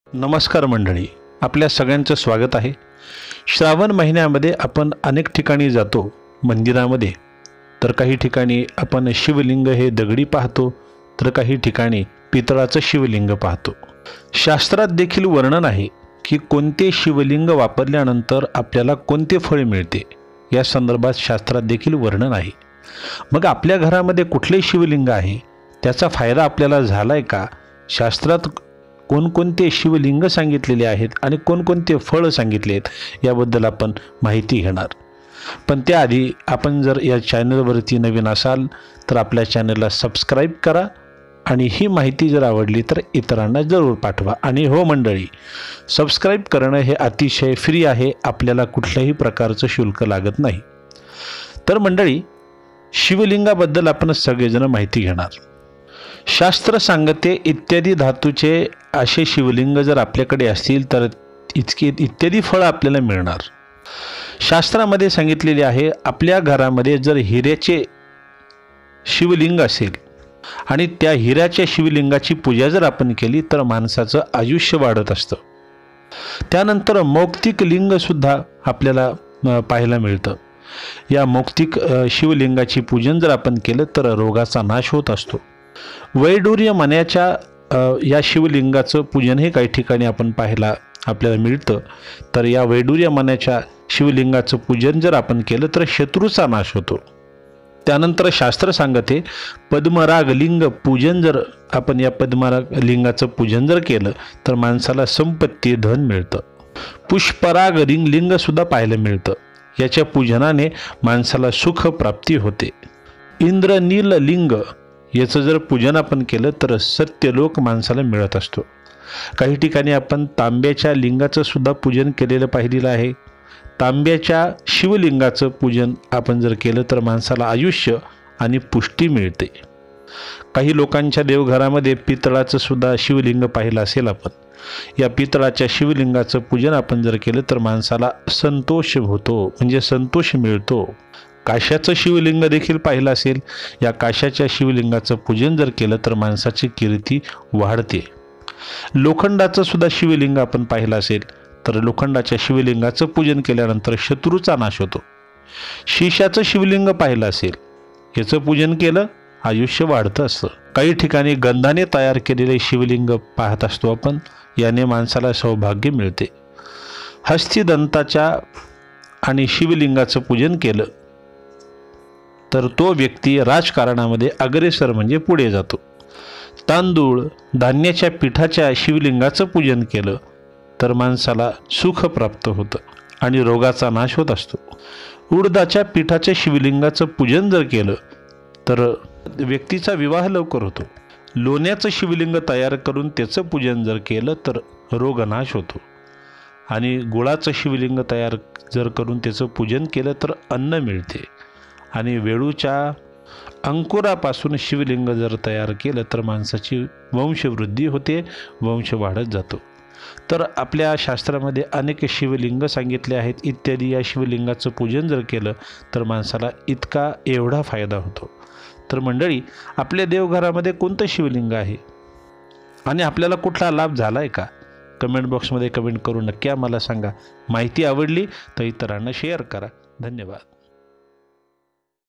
नमस्कार मंडळी, आपल्या सगळ्यांचं स्वागत आहे। श्रावण महिन्यामध्ये आपण अनेक ठिकाणी जातो मंदिरामध्ये, तर काही ठिकाणी आपण शिवलिंग हे दगडी पाहतो, तर काही ठिकाणी पितळाचं शिवलिंग पाहतो। शास्त्रात देखील वर्णन आहे की कोणते शिवलिंग वापरल्यानंतर आपल्याला कोणते फळ मिळते, या संदर्भात शास्त्रात देखील वर्णन आहे। मग आपल्या घरामध्ये कुठले शिवलिंग आहे, त्याचा फायदा आपल्याला झालाय का, शास्त्रात कोणकोणते शिवलिंग सांगितलेले आहेत आणि कोणकोणते फळ सांगितले आहेत, याबद्दल आपण माहिती घेणार। पण त्याआधी आपण जर या चॅनलवरती नवीन असाल तर आपल्या चॅनलला सबस्क्राईब करा आणि ही माहिती जर आवडली तर इतरांना जरूर पाठवा। आणि हो मंडळी, सबस्क्राईब करणं हे अतिशय फ्री आहे, आपल्याला कुठल्याही प्रकारचं शुल्क लागत नाही। तर मंडळी, शिवलिंगाबद्दल आपण सगळेजण माहिती घेणार। शास्त्र सांगते इत्यादी धातूचे असे शिवलिंग जर आपल्याकडे असतील तर इत्यादी फळ आपल्याला मिळणार। शास्त्रामध्ये सांगितलेले आहे, आपल्या घरामध्ये जर हिऱ्याचे शिवलिंग असेल आणि त्या हिऱ्याच्या शिवलिंगाची पूजा जर आपण केली तर माणसाचं आयुष्य वाढत असतं। त्यानंतर मौक्तिक लिंग सुद्धा आपल्याला पाहायला मिळतं। या मौक्तिक शिवलिंगाची पूजन जर आपण केलं तर रोगाचा नाश होत असतो। वैडूर्य मण्याच्या या शिवलिंगाचं पूजन हे काही ठिकाणी आपण पाहायला आपल्याला मिळतं। तर या वैडूर्य मण्याच्या शिवलिंगाचं पूजन जर आपण केलं तर शत्रूचा नाश होतो। त्यानंतर शास्त्र सांगते पद्मराग लिंग पूजन जर आपण या पद्मराग लिंगाचं पूजन जर केलं तर माणसाला संपत्ती धन मिळतं। पुष्पराग लिंग सुद्धा पाहायला मिळतं, याच्या पूजनाने माणसाला सुख प्राप्ती होते। इंद्रनील लिंग याचं जर पूजन आपण केलं तर सत्यलोक माणसाला मिळत असतो। काही ठिकाणी आपण तांब्याच्या लिंगाचं सुद्धा पूजन केलेलं पाहिलेलं आहे। तांब्याच्या शिवलिंगाचं पूजन आपण जर केलं तर माणसाला आयुष्य आणि पुष्टी मिळते। काही लोकांच्या देवघरामध्ये पितळाचं सुद्धा शिवलिंग पाहिलं असेल आपण। या पितळाच्या शिवलिंगाचं पूजन आपण जर केलं तर माणसाला संतोष होतो, म्हणजे संतोष मिळतो। काश्याचं शिवलिंग देखील पाहिलं असेल, या काश्याच्या शिवलिंगाचं पूजन जर केलं तर माणसाची कीर्ती वाढते। लोखंडाचं सुद्धा शिवलिंग आपण पाहिलं असेल तर लोखंडाच्या शिवलिंगाचं पूजन केल्यानंतर शत्रूचा नाश होतो। शिशाचं शिवलिंग पाहिलं असेल, याचं पूजन केलं आयुष्य वाढतं असतं। काही ठिकाणी गंधाने तयार केलेले शिवलिंग पाहत असतो आपण, याने माणसाला सौभाग्य मिळते। हस्तिदंताच्या आणि शिवलिंगाचं पूजन केलं तर तो व्यक्ती राजकारणामध्ये अग्रेसर म्हणजे पुढे जातो। तांदूळ धान्याच्या पिठाच्या शिवलिंगाचं पूजन केलं तर माणसाला सुख प्राप्त होतं आणि रोगाचा नाश होत असतो। उडदाच्या पिठाच्या शिवलिंगाचं पूजन जर केलं तर व्यक्तीचा विवाह लवकर होतो। लोण्याचं शिवलिंग तयार करून त्याचं पूजन जर केलं तर रोगनाश होतो। आणि गुळाचं शिवलिंग तयार जर करून त्याचं पूजन केलं तर अन्न मिळते। आणि वेळूच्या अंकुरापासून शिवलिंग जर तयार केलं तर माणसाची वंशवृद्धी होते, वंश वाढत जातो। तर आपल्या शास्त्रामध्ये अनेक शिवलिंग सांगितले आहेत, इत्यादी या शिवलिंगाचं पूजन जर केलं तर माणसाला इतका एवढा फायदा होतो। तर मंडळी, आपल्या देवघरामध्ये कोणतं शिवलिंग आहे आणि आपल्याला कुठला लाभ झाला आहे का, कमेंट बॉक्समध्ये कमेंट करून नक्की आम्हाला सांगा। माहिती आवडली तर इतरांना शेअर करा। धन्यवाद।